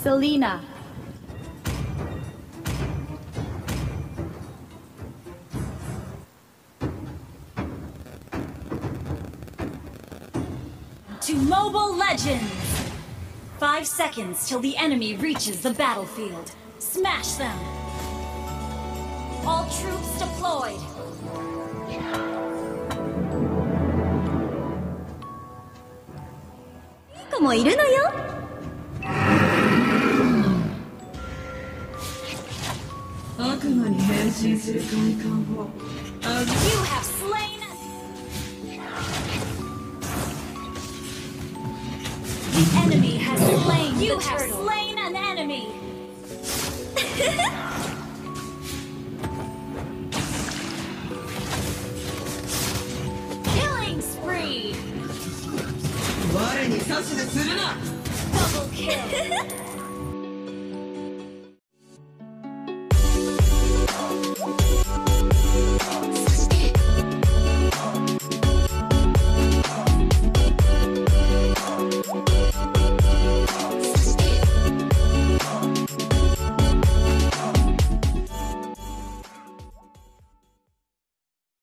Selena. To Mobile Legends! 5 seconds till the enemy reaches the battlefield. Smash them! All troops deployed! You have slain... The enemy has slain You have slain an enemy! Killing spree! Double kill!